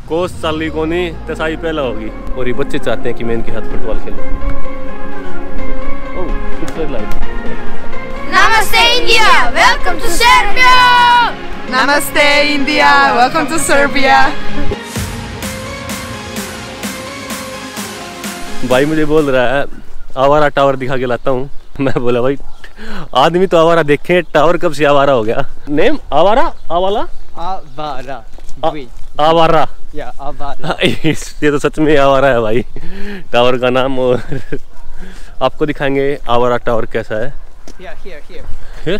कोस साली को नहीं तसाई पहला होगी। और ये बच्चे चाहते हैं कि मैं इनके हाथ फुटबॉल खेलूं। Oh, it's light. Namaste India, welcome to Serbia. Namaste India, welcome to Serbia. भाई मुझे बोल रहा है आवारा टावर दिखा के लाता हूँ। मैं बोला भाई आदमी तो आवारा देखे, टावर कब से आवारा हो गया। नेम आवारा आवाला आवारा आवारा या आवारा। ये तो सच में आवारा है भाई टावर का नाम। और आपको दिखाएंगे आवारा टावर कैसा है। Here?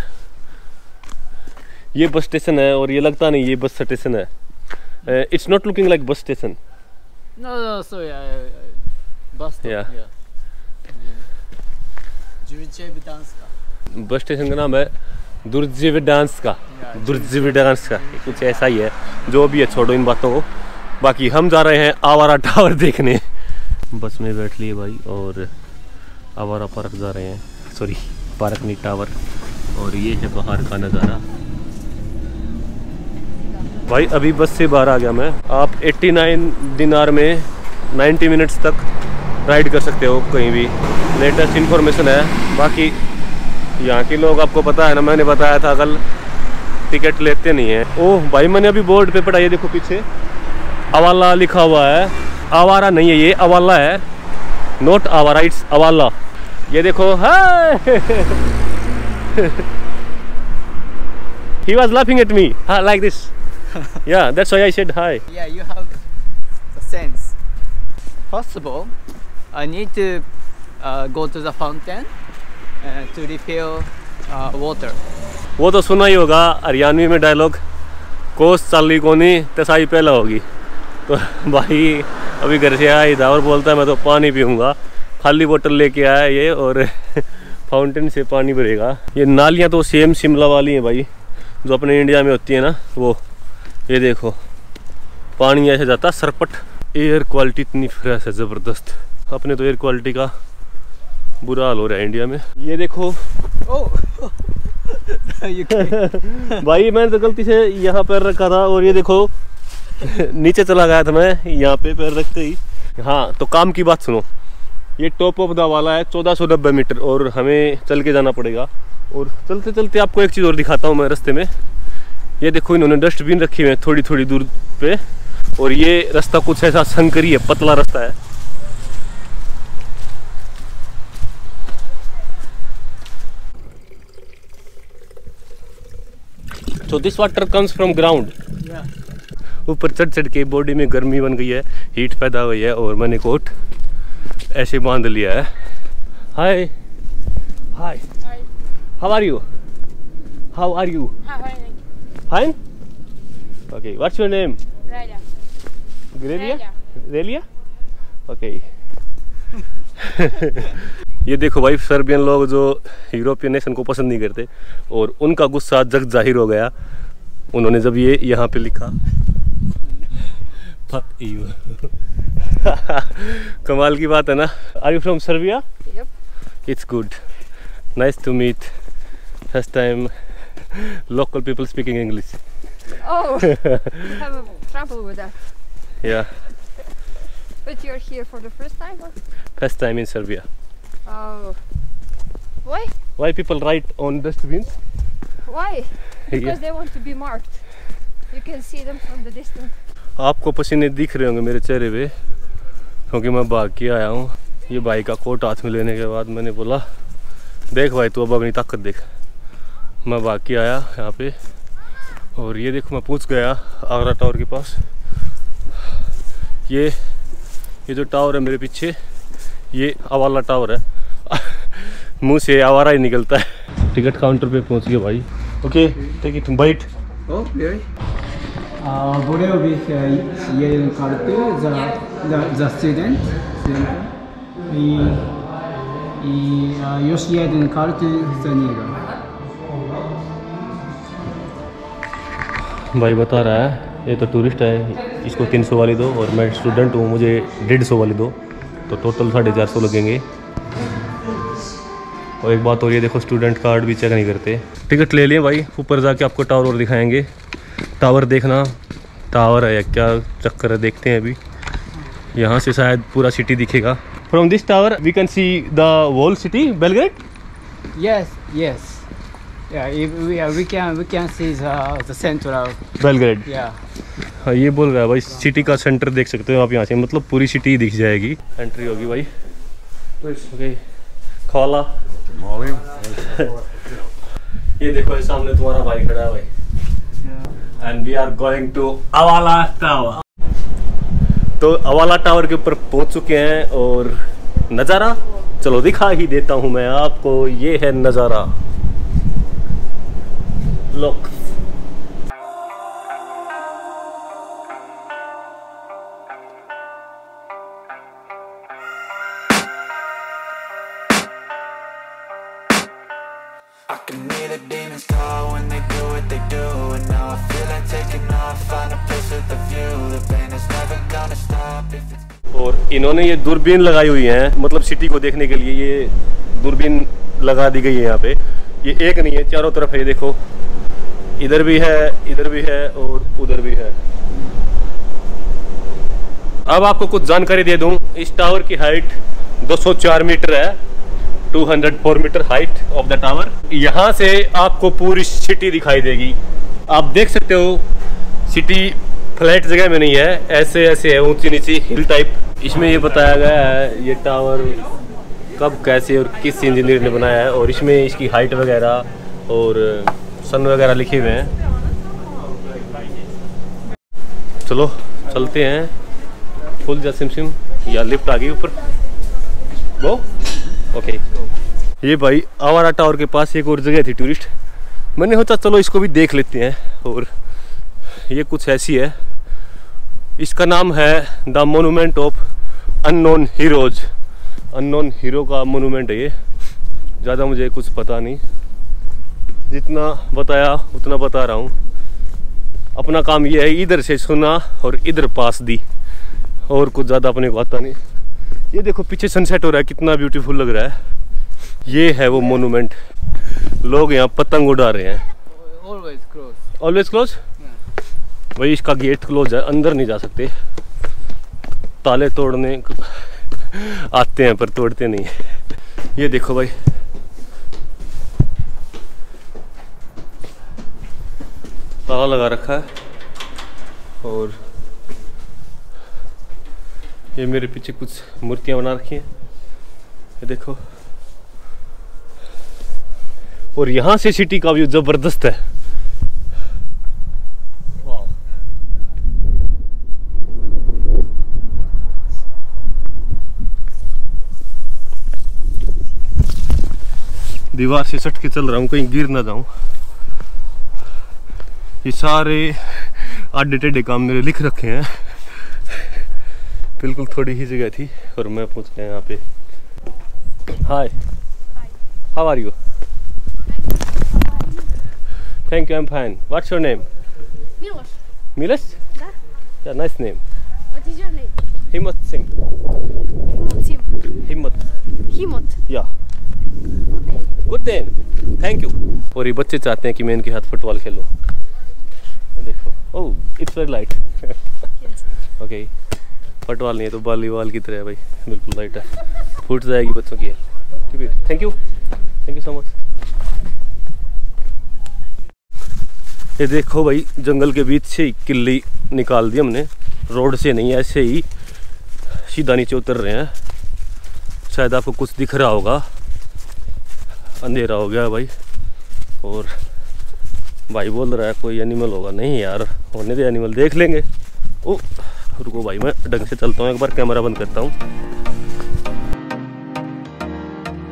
ये बस स्टेशन है और ये लगता नहीं ये बस स्टेशन है। It's not looking like bus station. No, sorry, bus stop. Yeah. Bus station का नाम है दुर्जिविडांस्का। दुर्जिविडांस्का कुछ ऐसा ही है। जो भी है छोड़ो इन बातों को। बाकी हम जा रहे हैं आवारा टावर देखने। बस में बैठ लिए भाई और आवारा पार्क जा रहे हैं। सॉरी पार्क नहीं टावर। और ये है बाहर का नज़ारा। भाई अभी बस से बाहर आ गया मैं। आप 89 दिनार में 90 मिनट्स तक राइड कर सकते हो कहीं भी। लेटेस्ट इन्फॉर्मेशन है। बाकी यहाँ के लोग आपको पता है ना, मैंने बताया था कल टिकट लेते नहीं है। ओह भाई मैंने अभी बोर्ड पे पढ़ा, ये देखो पीछे अवाला लिखा हुआ है। आवारा नहीं है ये, अवाला है। नोट आवारा, इट्स अवाला। ये देखो हाय he was laughing at me like this. Yeah, that's why I said hi. Yeah, you have the sense. First of all, I need to go to the fountain to refill water. वो तो सुना ही होगा हरियाणवी में dialogue, कोस साली को नहीं तसाई पहला होगी। तो भाई अभी घर से आया था और बोलता है मैं तो पानी पीऊँगा। खाली बोतल लेके आया ये और फाउंटेन से पानी भरेगा। ये नालियाँ तो सेम शिमला वाली हैं भाई, जो अपने इंडिया में होती है ना वो। ये देखो पानी ऐसे जाता सरपट। एयर क्वालिटी इतनी फ्रेश है ज़बरदस्त। अपने तो एयर क्वालिटी का बुरा हाल हो रहा है इंडिया में। ये देखो भाई मैंने तो गलती से यहाँ पैर रखा था और ये देखो नीचे चला गया था मैं यहाँ पे पैर रखते ही। हाँ तो काम की बात सुनो, ये टॉप ऑफ द वाला है 1490 मीटर और हमें चल के जाना पड़ेगा। और चलते चलते आपको एक चीज़ और दिखाता हूँ मैं रास्ते में। ये देखो इन्होंने डस्टबिन रखे हुए हैं थोड़ी थोड़ी दूर पे। और ये रास्ता कुछ ऐसा संकरी है, पतला रास्ता है। So this water comes from ground. ऊपर चढ़ चढ़ के बॉडी में गर्मी बन गई है, हीट पैदा हुई है और मैंने कोट ऐसे बांध लिया है। Hi hi, how are you? How are you? Fine. Okay, what's your name? Grelia. Grelia okay. ये देखो भाई सर्बियन लोग जो यूरोपियन नेशन को पसंद नहीं करते और उनका गुस्सा जग जाहिर हो गया उन्होंने जब ये यहाँ पे लिखा फक यू। कमाल की बात है ना। Are you from Serbia? Yep. It's good, nice to meet. First time local people speaking English. Oh, you have trouble with that. Yeah. But you're here for the first time? Or? First time in Serbia. Oh. Why? Why people write on dustbins? Why? Because Yeah. they want to be marked. You can see them from the distance. आपको पसीने दिख रहे होंगे मेरे चेहरे पे क्योंकि मैं भाग के आया हूँ। ये भाई का कोट हाथ में लेने के बाद मैंने बोला देख भाई तू अब अपनी ताकत देख। मैं भाग के आया यहाँ पे और ये देखो मैं पहुँच गया आगरा टावर के पास। ये जो टावर है मेरे पीछे ये अवाला टावर है। मुंह से आवारा ही निकलता है। टिकट काउंटर पे पहुँच गए भाई। Okay take it bite. Oh, really? Whatever we yellow card the student. Yoshi jeden card za njega. भाई बता रहा है ये तो टूरिस्ट है, इसको 300 वाली दो और मैं स्टूडेंट हूँ मुझे 150 वाली दो, तो टोटल 450 लगेंगे। और एक बात और ये देखो स्टूडेंट कार्ड भी चेक नहीं करते। टिकट ले लिए भाई, ऊपर जाके आपको टावर और दिखाएंगे। टावर देखना टावर है या क्या चक्कर है, देखते हैं अभी। यहाँ से शायद पूरा सिटी दिखेगा। From this tower we can see the whole city Belgrade. Yes, yes. Yeah, we can see the central. Belgrade. Yeah. हाँ ये बोल रहा है भाई सिटी का सेंटर देख सकते हो आप यहाँ से, मतलब पूरी सिटी दिख जाएगी। एंट्री होगी भाई। ओके खोला। ये देखो सामने तुम्हारा भाई खड़ा है भाई। And we are going to Avala tower. तो अवाला टावर के ऊपर पहुंच चुके हैं और नज़ारा चलो दिखा ही देता हूं मैं आपको। ये है नज़ारा, look. I can hear the demons call when they do what they do, and now I feel like taking off, find a place with a view. The pain is never gonna stop if it's... और इन्होंने ये दूरबीन लगाई हुई है, मतलब city को देखने के लिए ये दूरबीन लगा दी गई है यहाँ पे। ये एक नहीं है, चारों तरफ है। ये देखो इधर भी है और उधर भी है। अब आपको कुछ जानकारी दे दूं, इस टावर की हाइट 204 मीटर है। 204 metre height of the tower. यहाँ से आपको पूरी सिटी दिखाई देगी। आप देख सकते हो सिटी फ्लैट जगह में नहीं है, ऐसे है, ऊंची नीची हिल टाइप। इसमें ये बताया गया है ये टावर कब कैसे और किस इंजीनियर ने बनाया है, और इसमें इसकी हाइट वगैरह और सन वगैरह लिखे हुए हैं। चलो चलते हैं। फुल जा सिम या लिफ्ट आ गई ऊपर वो। ओके ये भाई आवारा टावर के पास एक और जगह थी टूरिस्ट, मैंने सोचा चलो इसको भी देख लेते हैं। और ये कुछ ऐसी है, इसका नाम है the monument of unknown heroes. Unknown hero का मोनूमेंट है ये। ज़्यादा मुझे कुछ पता नहीं, जितना बताया उतना बता रहा हूँ। अपना काम ये है इधर से सुना और इधर पास दी, और कुछ ज़्यादा अपने को आता नहीं। ये देखो पीछे सनसेट हो रहा है, कितना ब्यूटीफुल लग रहा है। ये है वो मोनूमेंट। लोग यहाँ पतंग उड़ा रहे हैं। Always close. Always close. भाई इसका गेट क्लोज है, अंदर नहीं जा सकते। ताले तोड़ने आते हैं पर तोड़ते नहीं। ये देखो भाई ताला लगा रखा है, और ये मेरे पीछे कुछ मूर्तियां बना रखी हैं, ये देखो। और यहाँ से सिटी का व्यू जबरदस्त है। दीवार से सट के चल रहा हूँ, कहीं गिर ना जाऊं। ये सारे आधे टेढ़े काम मेरे लिख रखे हैं। बिल्कुल थोड़ी ही जगह थी और मैं पहुंच गया यहाँ पे। Hi, how are you? Thank you, I am fine. What's your name? Milos. Milos? Da. Yeah, nice name. What is your name? Himmat Singh. Himmat. Himot. Yeah. Good name. Good name, thank you. और ये बच्चे चाहते हैं कि मैं इनके हाथ football खेलूं। देखो, oh it's very light. Okay, football नहीं है तो वॉलीबॉल की तरह है भाई, बिल्कुल लाइट है, फूट जाएगी बच्चों की। Thank you so much. ये देखो भाई जंगल के बीच से किल्ली निकाल दी हमने, रोड से नहीं, ऐसे ही सीधा नीचे उतर रहे हैं। शायद आपको कुछ दिख रहा होगा, अंधेरा हो गया भाई। और भाई बोल रहा है कोई एनिमल होगा, नहीं यार होने दे, एनिमल देख लेंगे। ओ रुको भाई, मैं ढंग से चलता हूँ, एक बार कैमरा बंद करता हूँ।